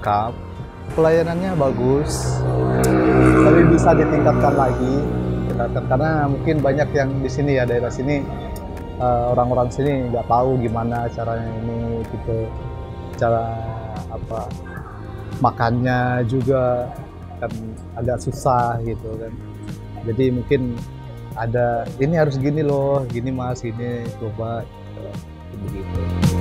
lengkap, pelayanannya bagus, tapi bisa ditingkatkan lagi. Karena mungkin banyak yang di sini ya, daerah sini, orang-orang sini nggak tahu gimana caranya ini gitu, cara apa makannya juga kan agak susah gitu kan. Jadi mungkin ada ini harus gini loh, gini mas, gini coba gitu, begitu.